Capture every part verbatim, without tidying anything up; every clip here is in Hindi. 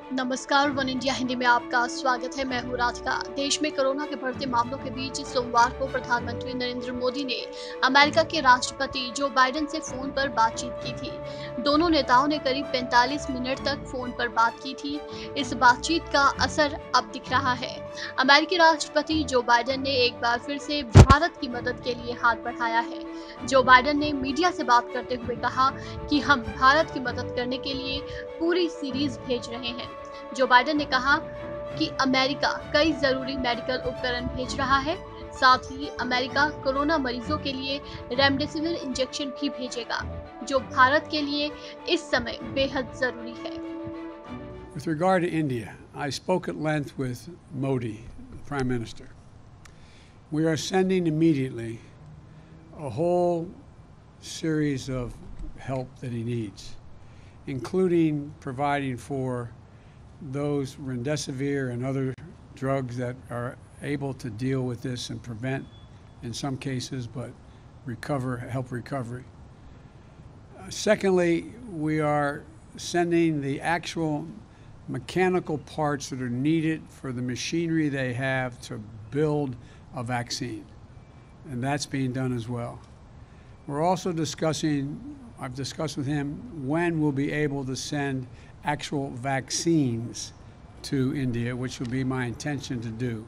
नमस्कार, वन इंडिया हिंदी में आपका स्वागत है। मैं हूँ राधिका। देश में कोरोना के बढ़ते मामलों के बीच सोमवार को प्रधानमंत्री नरेंद्र मोदी ने अमेरिका के राष्ट्रपति जो बाइडेन से फोन पर बातचीत की थी। दोनों नेताओं ने करीब पैंतालीस मिनट तक फोन पर बात की थी। इस बातचीत का असर अब दिख रहा है। अमेरिकी राष्ट्रपति जो बाइडेन ने एक बार फिर से भारत की मदद के लिए हाथ बढ़ाया है। जो बाइडेन ने मीडिया से बात करते हुए कहा कि हम भारत की मदद करने के लिए पूरी सीरीज भेज रहे हैं। जो बाइडेन ने कहा कि अमेरिका कई जरूरी मेडिकल उपकरण भेज रहा है। साथ ही अमेरिका कोरोना मरीजों के लिए रेमडेसिविर इंजेक्शन भी भेजेगा, जो भारत के लिए इस समय बेहद जरूरी है। With regard to India, I spoke at length with Modi, the Prime Minister. We are sending immediately a whole series of help that he needs, including providing for those remdesivir and other drugs that are able to deal with this and prevent, in some cases, but recover, help recovery. Uh, secondly, we are sending the actual mechanical parts that are needed for the machinery they have to build a vaccine, and that's being done as well. We're also discussing, I've discussed with him when we'll be able to send actual vaccines to India, which will be my intention to do.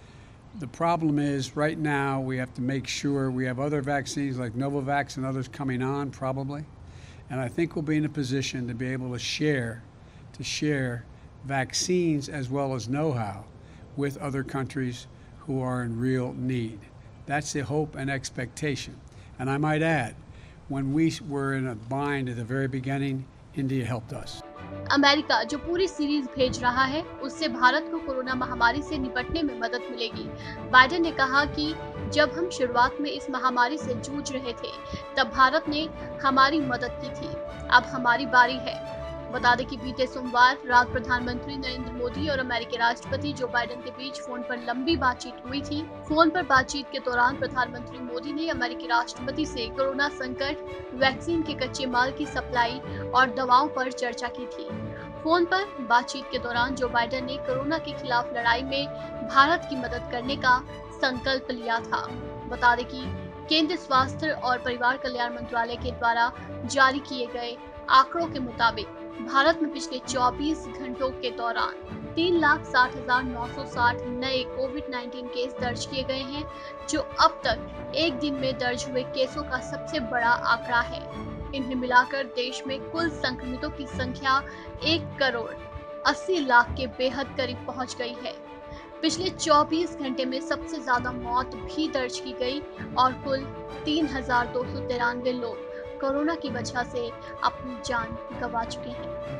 The problem is right now we have to make sure we have other vaccines like Novavax and others coming on probably, and I think we'll be in a position to be able to share to share vaccines as well as know-how with other countries who are in real need. That's the hope and expectation. And I might add, when we were in a bind at the very beginning, India helped us. America जो पूरी सीरीज भेज रहा है, उससे भारत को कोरोना महामारी से निपटने में मदद मिलेगी। बाइडेन ने कहा कि जब हम शुरुआत में इस महामारी से जूझ रहे थे, तब भारत ने हमारी मदद की थी। अब हमारी बारी है। बता दें कि बीते सोमवार रात प्रधानमंत्री नरेंद्र मोदी और अमेरिकी राष्ट्रपति जो बाइडेन के बीच फोन पर लंबी बातचीत हुई थी। फोन पर बातचीत के दौरान प्रधानमंत्री मोदी ने अमेरिकी राष्ट्रपति से कोरोना संकट, वैक्सीन के कच्चे माल की सप्लाई और दवाओं पर चर्चा की थी। फोन पर बातचीत के दौरान जो बाइडेन ने कोरोना के खिलाफ लड़ाई में भारत की मदद करने का संकल्प लिया था। बता दें कि केंद्रीय स्वास्थ्य और परिवार कल्याण मंत्रालय के द्वारा जारी किए गए आंकड़ों के मुताबिक भारत में पिछले चौबीस घंटों के दौरान तीन लाख साठ हजार नौ सौ साठ नए कोविड उन्नीस केस दर्ज किए गए हैं, जो अब तक एक दिन में दर्ज हुए केसों का सबसे बड़ा आंकड़ा है। इन्हें मिलाकर देश में कुल संक्रमितों की संख्या एक करोड़ अस्सी लाख के बेहद करीब पहुंच गई है। पिछले चौबीस घंटे में सबसे ज्यादा मौत भी दर्ज की गई और कुल तीन हजार दो सौ तिरानवे लोग कोरोना की वजह से अपनी जान गंवा चुके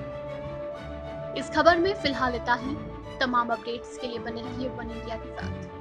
हैं। इस खबर में फिलहाल इतना ही। तमाम अपडेट्स के लिए बने रहिए वन इंडिया के साथ।